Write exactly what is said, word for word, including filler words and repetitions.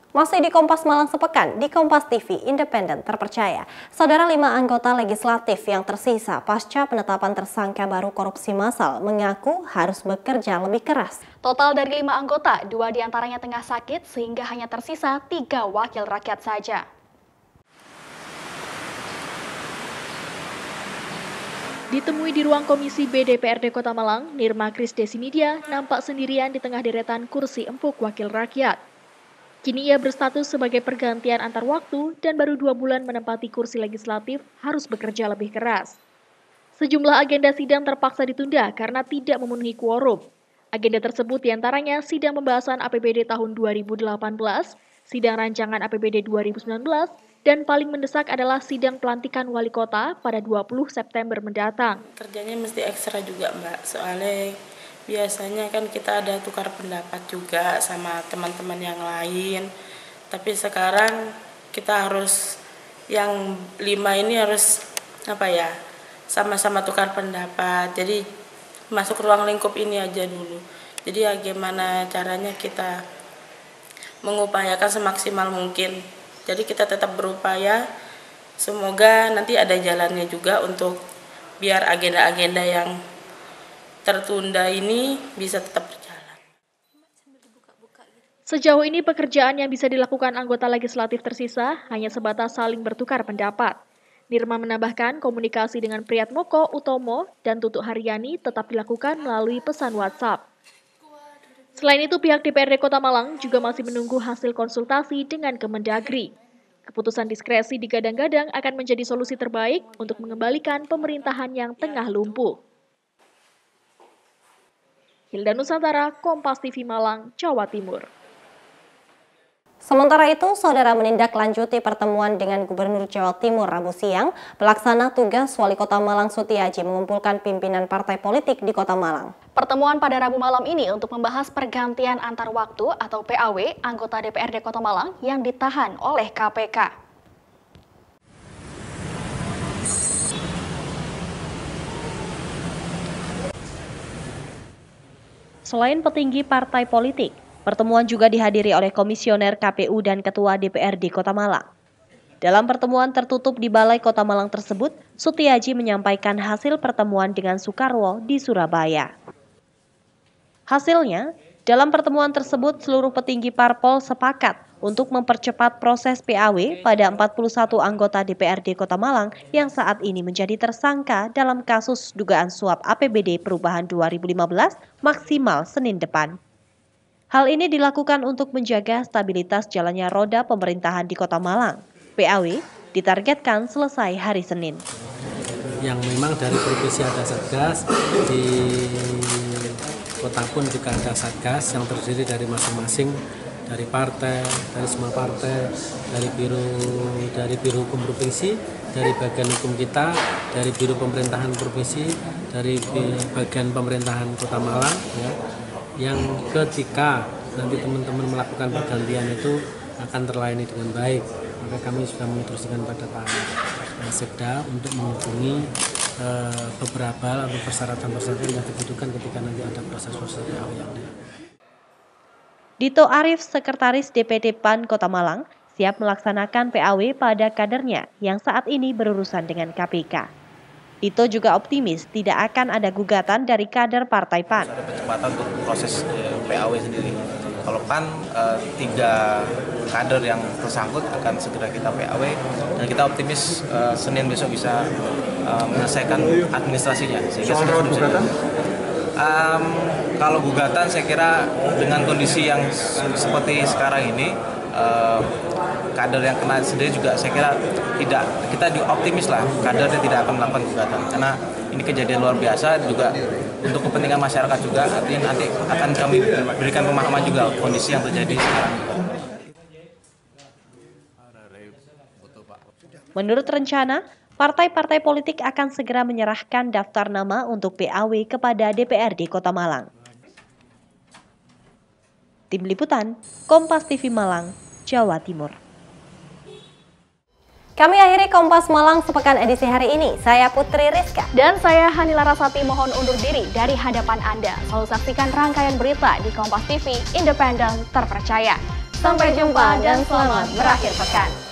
Masih di Kompas Malang sepekan, di Kompas T V independen terpercaya. Saudara, lima anggota legislatif yang tersisa pasca penetapan tersangka baru korupsi massal mengaku harus bekerja lebih keras. Total dari lima anggota, dua diantaranya tengah sakit sehingga hanya tersisa tiga wakil rakyat saja. Ditemui di ruang Komisi B D P R D Kota Malang, Nirma Krisdesinidia nampak sendirian di tengah deretan kursi empuk wakil rakyat. Kini ia berstatus sebagai pergantian antar waktu dan baru dua bulan menempati kursi legislatif harus bekerja lebih keras. Sejumlah agenda sidang terpaksa ditunda karena tidak memenuhi quorum. Agenda tersebut diantaranya sidang pembahasan A P B D tahun dua ribu delapan belas, sidang rancangan A P B D dua ribu sembilan belas, dan paling mendesak adalah sidang pelantikan wali kota pada dua puluh September mendatang. Kerjanya mesti ekstra juga, Mbak, soalnya biasanya kan kita ada tukar pendapat juga sama teman-teman yang lain. Tapi sekarang kita harus, yang lima ini harus apa ya, sama-sama tukar pendapat. Jadi masuk ruang lingkup ini aja dulu. Jadi ya gimana caranya kita mengupayakan semaksimal mungkin. Jadi kita tetap berupaya, semoga nanti ada jalannya juga untuk biar agenda-agenda yang tertunda ini bisa tetap berjalan. Sejauh ini pekerjaan yang bisa dilakukan anggota legislatif tersisa hanya sebatas saling bertukar pendapat. Nirma menambahkan komunikasi dengan Priyatmoko Utomo dan Tutuk Haryani tetap dilakukan melalui pesan WhatsApp. Selain itu, pihak D P R D Kota Malang juga masih menunggu hasil konsultasi dengan Kemendagri. Keputusan diskresi digadang-gadang akan menjadi solusi terbaik untuk mengembalikan pemerintahan yang tengah lumpuh. Hilda Nusantara, Kompas T V Malang, Jawa Timur. Sementara itu, saudara, menindaklanjuti pertemuan dengan Gubernur Jawa Timur Rabu siang, pelaksana tugas Wali Kota Malang Sutiaji mengumpulkan pimpinan partai politik di Kota Malang. Pertemuan pada Rabu malam ini untuk membahas pergantian antar waktu atau P A W anggota D P R D Kota Malang yang ditahan oleh K P K. Selain petinggi partai politik, pertemuan juga dihadiri oleh komisioner K P U dan ketua D P R D Kota Malang. Dalam pertemuan tertutup di Balai Kota Malang tersebut, Sutiaji menyampaikan hasil pertemuan dengan Soekarwo di Surabaya. Hasilnya, dalam pertemuan tersebut seluruh petinggi parpol sepakat untuk mempercepat proses P A W pada empat puluh satu anggota D P R D Kota Malang yang saat ini menjadi tersangka dalam kasus dugaan suap A P B D Perubahan dua ribu lima belas maksimal Senin depan. Hal ini dilakukan untuk menjaga stabilitas jalannya roda pemerintahan di Kota Malang. P A W ditargetkan selesai hari Senin. Yang memang dari provinsi ada satgas, di kota pun juga ada satgas yang terdiri dari masing-masing, dari partai, dari semua partai, dari biro dari biro hukum provinsi, dari bagian hukum kita, dari biro pemerintahan provinsi, dari bagian pemerintahan Kota Malang, ya, yang ketika nanti teman-teman melakukan pergantian itu akan terlayani dengan baik. Maka kami sudah menginstruksikan pada Pak Sekda untuk menghubungi eh, beberapa atau persyaratan-persyaratan yang dibutuhkan ketika nanti ada proses-proses P A W yang ada. Dito Arif, Sekretaris D P D P A N Kota Malang, siap melaksanakan P A W pada kadernya yang saat ini berurusan dengan K P K. Dito juga optimis tidak akan ada gugatan dari kader Partai P A N. Ada percepatan untuk proses P A W sendiri. Kalau P A N, eh, tiga kader yang tersangkut akan segera kita P A W dan kita optimis eh, Senin besok bisa eh, menyelesaikan administrasinya. Sehingga soal gugatan? Um, kalau gugatan saya kira dengan kondisi yang seperti sekarang ini, uh, kader yang kena sendiri juga saya kira tidak, kita dioptimis lah kadernya tidak akan melakukan gugatan karena ini kejadian luar biasa juga untuk kepentingan masyarakat juga, artinya nanti akan kami berikan pemahaman juga kondisi yang terjadi sekarang. Menurut rencana, partai-partai politik akan segera menyerahkan daftar nama untuk P A W kepada D P R D Kota Malang. Tim Liputan, Kompas T V Malang, Jawa Timur. Kami akhiri Kompas Malang sepekan edisi hari ini. Saya Putri Rizka. Dan saya Hanila Rasati mohon undur diri dari hadapan Anda. Selalu saksikan rangkaian berita di Kompas T V, independen, terpercaya. Sampai jumpa dan selamat berakhir pekan.